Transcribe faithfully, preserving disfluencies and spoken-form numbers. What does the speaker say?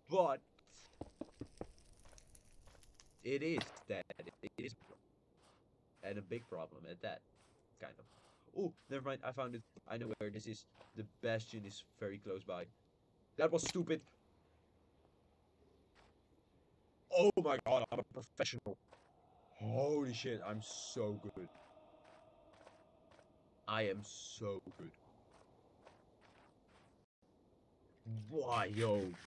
but it is dead. It is, and a big problem at that, kind of. Oh, never mind. I found it. I know where this is. The bastion is very close by. That was stupid. Oh my god, I'm a professional. Holy shit, I'm so good. I am so good. Why, yo,